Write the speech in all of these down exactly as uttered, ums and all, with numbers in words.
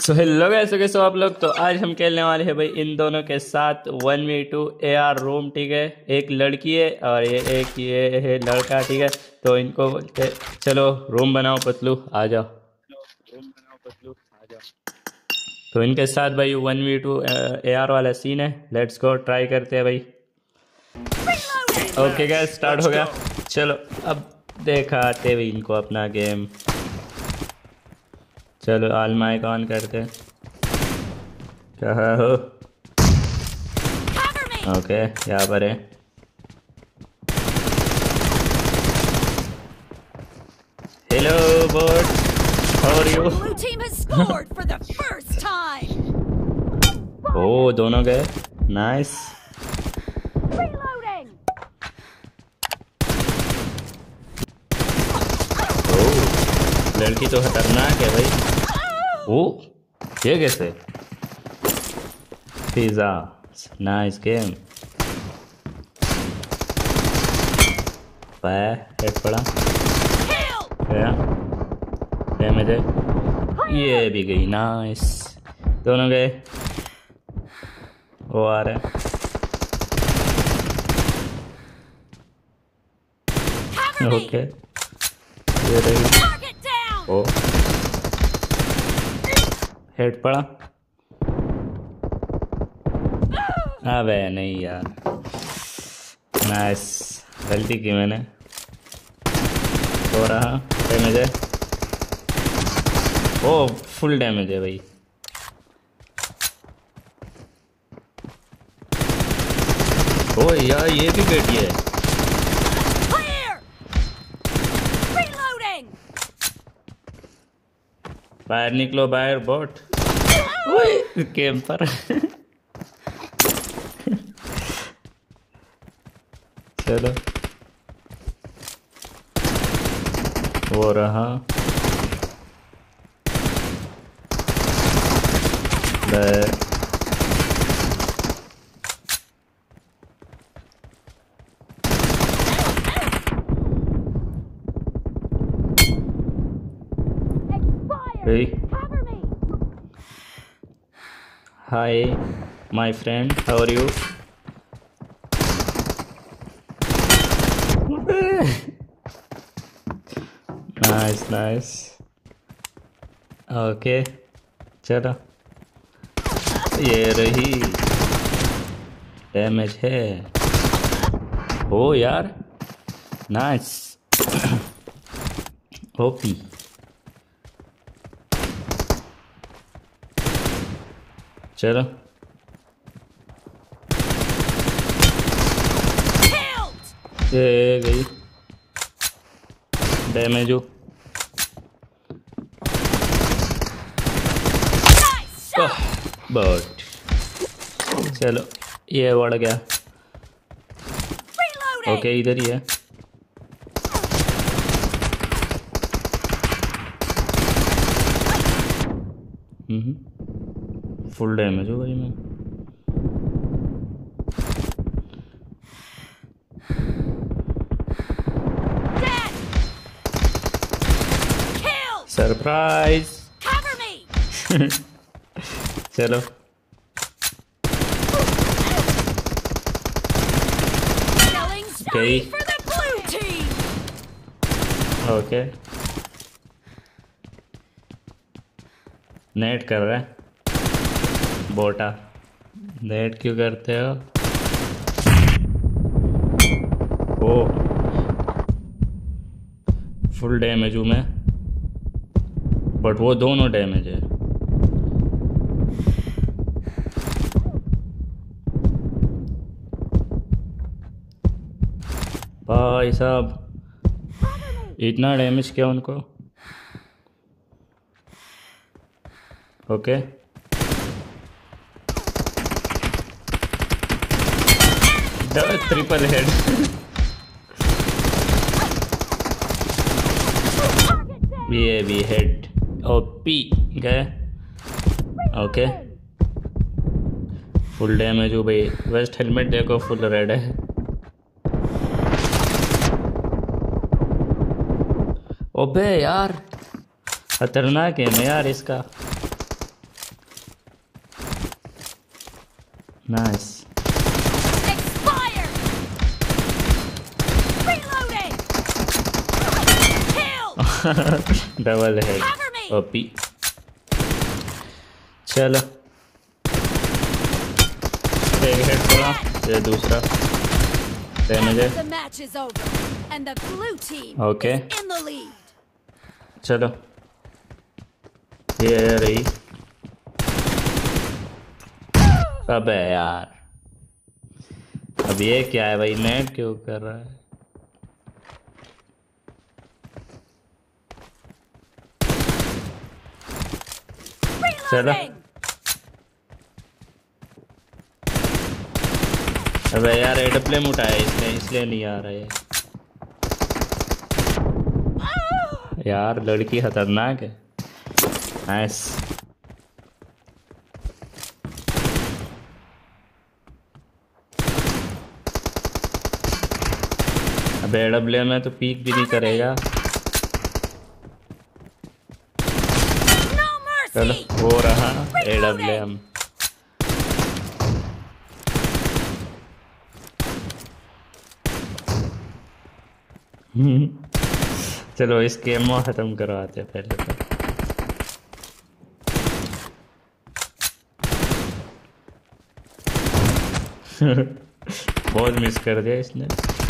So hello कैसे कैसे हो आप लोग। तो आज हम खेलने वाले हैं भाई इन दोनों के साथ one v two A R room. ठीक है, एक लड़की है और ये एक ये है लड़का। ठीक है, तो इनको बोलते चलो रूम बनाओ पतलू आ जाओ। तो इनके साथ भाई one v two A R वाला सीन है। लेट्स गो, ट्राई करते हैं भाई। ओके गाइस, स्टार्ट हो गया। चलो अब दिखाते भाई इनको अपना गेम। चलो ऑल माइक ऑन करते। कहाँ हो? ओके, यहाँ पर है। Hello bot, how are you? ओ दोनों गए, नाइस। ओ लड़की तो खतरनाक है भाई। ओ ये कैसे? Pizza, nice game. हेड पड़ा गया, डैमेज है। ये भी गई, नाइस। दोनों गए, वो आ रहे हैं। ओके ये रही। ओ हेड पड़ा। अबे नहीं यार, नाइस, गलती की मैंने। हो रहा डैमेज है। ओ फुल डैमेज है भाई। ओ यार ये भी बेटी है। बाहर निकलो, बाहर बोट। ओए कैंपर। चलो वो रहा। Hey. Hi, my friend. How are you? Nice, nice. Okay. चलो ये रही, डैमेज है। ओ यार नाइस। ओपी। चलो ये गई, डैमेज हो। बट चलो ये बढ़ गया। ओके इधर ही है। हम्म फुल डैमेज हो भाई मैं। सरप्राइज। चलो गई। ओके नेट कर रहा है बोटा। नेट क्यों करते हो? ओ फुल डैमेज हूँ मैं, बट वो दोनों डैमेज है। भाई साहब इतना डैमेज किया उनको। Okay triple head. ये भी हेड। ओपी गए। ओके फुल डैमेज हो भाई। वेस्ट हेलमेट देखो फुल रेड है। ओबे यार खतरनाक है मैं यार इसका। नाइस। Double head OP. चलो एक हेड पड़ा, ये दूसरा डैमेज है। ओके चलो ये रही। अबे यार अब ये क्या है भाई, नेट क्यों कर रहा है? चलो अबे यार एडप्लेम उठाया इसने, इसलिए नहीं आ रहा है यार। लड़की खतरनाक है। नाइस। अब एडब्ल्यूएम में तो पीक भी नहीं करेगा। चलो हो रहा एडब्ल्यूएम। चलो इस गेम में खत्म करवाते पहले तो। बहुत मिस कर दिया इसने।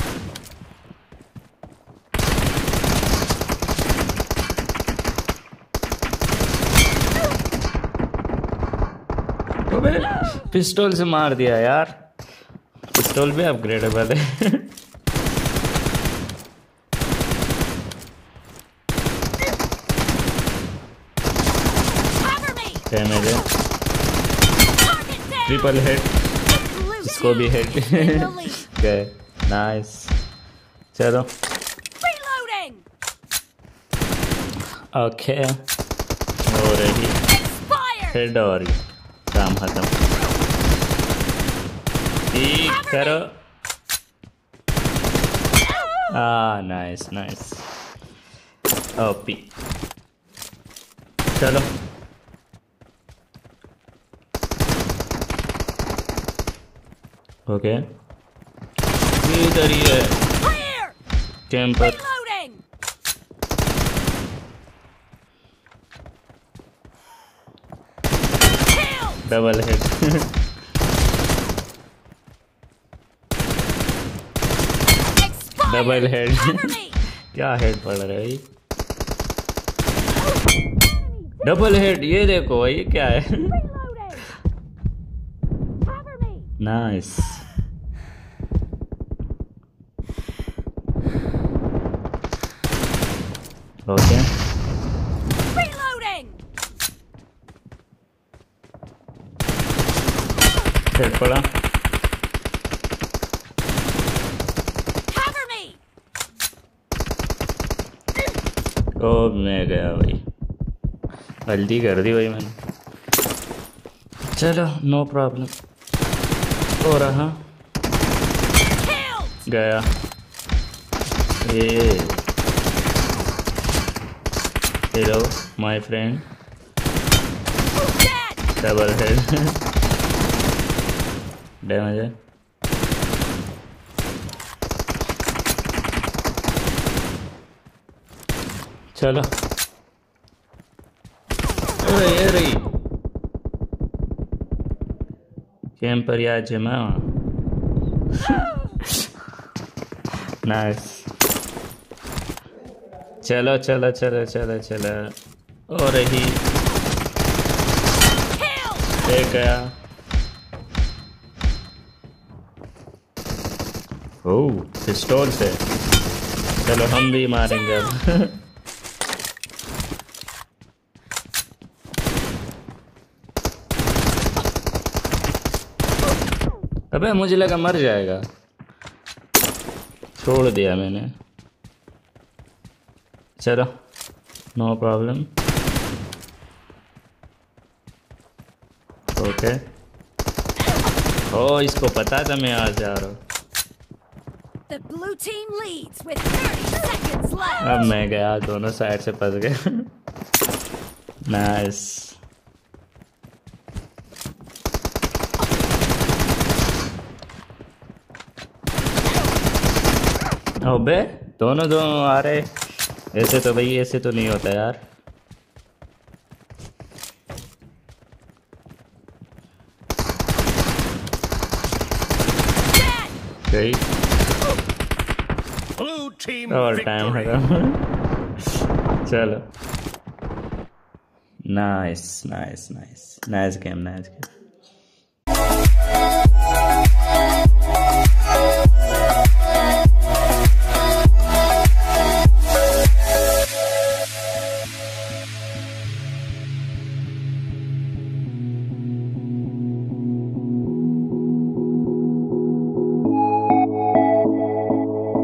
पिस्टल से मार दिया यार। पिस्टल भी अपग्रेडेबल है। डैमेज है। ट्रिपल हेड, इसको भी हेड गए। नाइस। चलो ओके हो रही हेड और काम खत्म। ठीक करो। आ नाइस नाइस ओपी। चलो ओके इधर ही है camper. Double head. Double head. क्या हेड पड़ रहा है भाई? डबल हेड, ये देखो भाई ये क्या है? नाइस। ओके हेड पड़ा। ओ मैं गया भाई, गलती कर दी भाई मैंने। चलो नो प्रॉब्लम। हो रहा गया ये। Hello my friend. Double head. Damage है। चलो अरे ये रही कैंपर या जमा। नाइस। चलो चलो चलो चलो चलो हो रही एक गया। ओह पिस्तौल से। चलो हम भी मारेंगे अब। अबे मुझे लगा मर जाएगा, छोड़ दिया मैंने। चलो नो प्रॉब्लम। ओके ओ इसको पता था मैं आ जा रहा हूँ। अब मैं गया, दोनों साइड से फंस गए। नाइस। अबे दोनों दोनों आ रहे। ऐसे तो भाई ऐसे तो नहीं होता यार। सही और टाइम है। चलो nice nice nice nice game nice game.